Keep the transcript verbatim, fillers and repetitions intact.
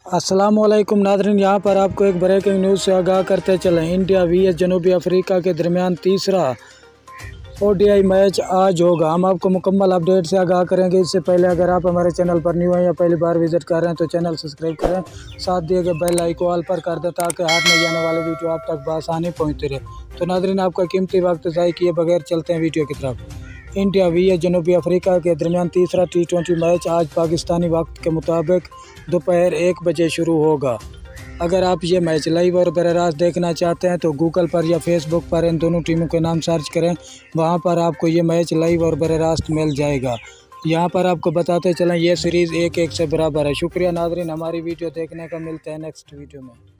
अस्सलामुअलैकुम नाज़रीन, यहाँ पर आपको एक ब्रेकिंग न्यूज़ से आगाह करते चलें। इंडिया वीएस जनूबी अफ्रीका के दरमियान तीसरा ओडीआई मैच आज होगा। हम आपको मुकम्मल अपडेट से आगाह करेंगे। इससे पहले अगर आप हमारे चैनल पर न्यू हैं या पहली बार विजिट कर रहे हैं तो चैनल सब्सक्राइब करें, साथ दिए गए बेल आइकन ऑल पर कर दें ताकि हाथ में जाने वाले वीडियो आप तक बआसानी पहुँचते रहे। तो नाज़रीन, आपका कीमती वक्त ज़ाय किए बगैर चलते हैं वीडियो की तरफ। इंडिया वीएस जनूबी अफ्रीका के दरमियान तीसरा टी ट्वेंटी मैच आज पाकिस्तानी वक्त के मुताबिक दोपहर एक बजे शुरू होगा। अगर आप ये मैच लाइव और बराह रास्त देखना चाहते हैं तो गूगल पर या फेसबुक पर इन दोनों टीमों के नाम सर्च करें, वहां पर आपको ये मैच लाइव और बराह रास्त मिल जाएगा। यहां पर आपको बताते चलें ये सीरीज़ एक एक से बराबर है। शुक्रिया नाज़रीन, हमारी वीडियो देखने का। मिलते हैं नेक्स्ट वीडियो में।